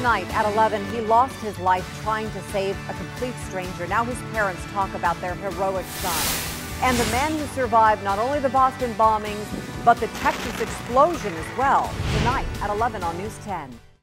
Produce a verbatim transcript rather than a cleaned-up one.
tonight at eleven, he lost his life trying to save a complete stranger. Now his parents talk about their heroic son and the man who survived not only the Boston bombings, but the Texas explosion as well. Tonight at eleven on News ten.